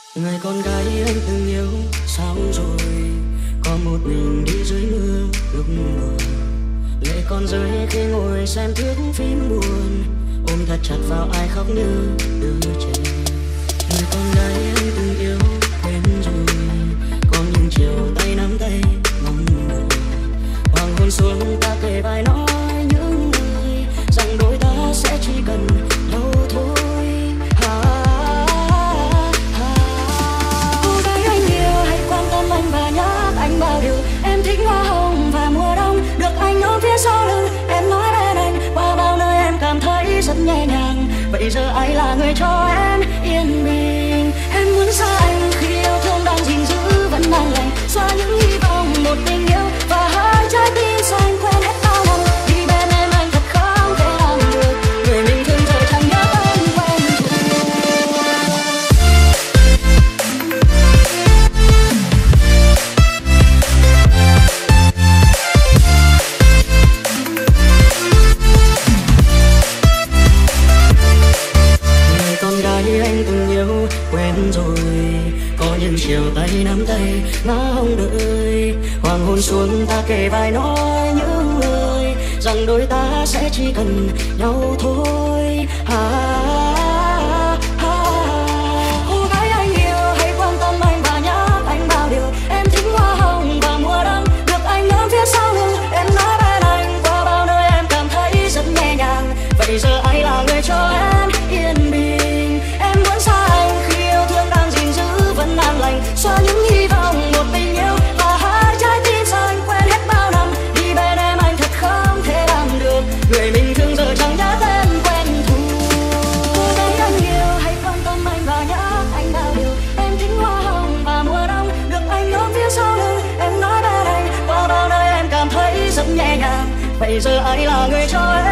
Người con gái anh từng yêu sao rồi, có một mình đi dưới mưa lúc buồn, lệ con rơi khi ngồi xem thước phim buồn, ôm thật chặt vào ai khóc như đứa trẻ. Người con gái anh từng yêu quên rồi, có những chiều tay nắm tay mong mỏi, hoàng hôn xuống ta kề vai nói những lời rằng đôi ta sẽ chỉ cần nhau thôi. Anh bao điều em thích hoa hồng và mùa đông, được anh ôm phía sau lưng em nói bên anh, qua bao nơi em cảm thấy rất nhẹ nhàng. Vậy giờ ai là người cho em yên bình? Em muốn xa anh khi yêu thương đang gìn giữ vẫn đang lành, xóa những hy vọng một tình yêu và hai trái tim xanh quên hết bao năm. Đi bên em anh thật không thể làm được, người mình thương giờ chẳng nhớ tên quen anh từng yêu quen rồi, có những chiều tay nắm tay má hồng đợi, hoàng hôn xuống ta kề vai nói những lời rằng đôi ta sẽ chỉ cần nhau thôi. Cô gái anh yêu hãy quan tâm anh và nhắc anh bao điều, em thích hoa hồng và mùa đông, được anh ôm phía sau lưng em nói bên anh, qua bao nơi em cảm thấy rất nhẹ nhàng. Vậy giờ ai là người cho em yên bình? Xóa những hy vọng một tình yêu và hai trái tim xanh quên hết bao năm. Đi bên em anh thật không thể làm được, người mình thương giờ chẳng nhớ tên quen thuộc. Cô gái anh yêu hãy quan tâm anh và nhắc anh bao điều, em thích hoa hồng và mùa đông, được anh ôm phía sau lưng em nói bên anh, qua bao nơi em cảm thấy rất nhẹ nhàng. Vậy giờ ai là người cho em